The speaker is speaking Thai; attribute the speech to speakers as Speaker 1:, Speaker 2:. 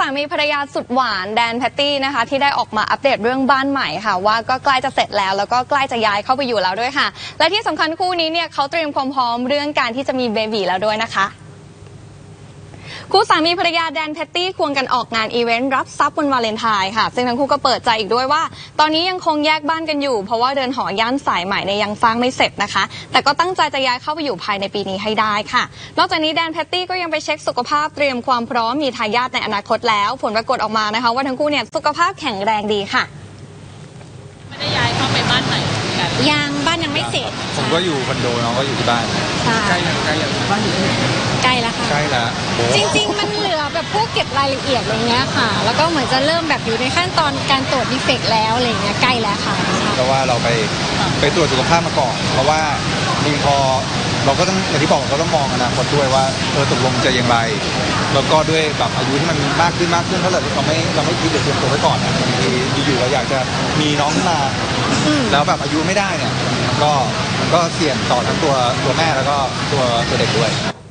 Speaker 1: ามีภรรยาสุดหวานแดนแพตตี้นะคะที่ได้ออกมาอัปเดตเรื่องบ้านใหม่ค่ะว่าก็ใกล้จะเสร็จแล้วก็ใกล้จะย้ายเข้าไปอยู่แล้วด้วยค่ะและที่สำคัญคู่นี้เนี่ยเขาเตรียมความพร้อมเรื่องการที่จะมีเบบีแล้วด้วยนะคะคู่สามีภรรยาแดนแพตตี้ควงกันออกงานอีเวนต์รับทรัพย์วันวาเลนไทน์ค่ะซึ่งทั้งคู่ก็เปิดใจอีกด้วยว่าตอนนี้ยังคงแยกบ้านกันอยู่เพราะว่าเรือนหอย่านสายใหม่เนี่ยยังสร้างไม่เสร็จนะคะแต่ก็ตั้งใจจะย้ายเข้าไปอยู่ภายในปีนี้ให้ได้ค่ะนอกจากนี้แดนแพตตี้ก็ยังไปเช็คสุขภาพเตรียมความพร้อมมีทายาทในอนาคตแล้วผลปรากฏออกมานะคะว่าทั้งคู่เนี่ยสุขภาพแข็งแรงดีค่ะ
Speaker 2: ไม่ได้ย้ายเข้าไปบ้านใหม่กัน
Speaker 3: ยังบ้านยังไม่เสร็จ
Speaker 4: ผมก็อยู่คอนโดน้องก็อยู่ที่บ้าน
Speaker 3: ใกล้
Speaker 4: บ้านอยู่
Speaker 3: ใกล้แล้วค่ะ
Speaker 4: ใกล้แล้ว
Speaker 3: จริงๆมันเหลือแบบพวกเก็บรายละเอียดอะไรเงี้ยค่ะแล้วก็เหมือนจะเริ่มแบบอยู่ในขั้นตอนการตรวจดีเฟกต์แล้วอะไรเงี้ยใกล้แล้วค่ะ
Speaker 4: เพราะว่าเราไปตรวจสุขภาพมาก่อนเพราะว่ามีพอเราก็ต้องอย่างที่บอกเราก็ต้องมองอนาคตด้วยว่าตกลงจะอย่างไรแล้วก็ด้วยแบบอายุที่มันมากขึ้นถ้าเราไม่คิดเดี๋ยวเตรียมตัวไว้ก่อนบางทีอยู่ๆเราอยากจะมีน้องขึ้นมาแล้วแบบอายุไม่ได้เนี่ยมันก็เสี่ยงต่อทั้งตัวแม่แล้วก็ตัวเด็กด้วย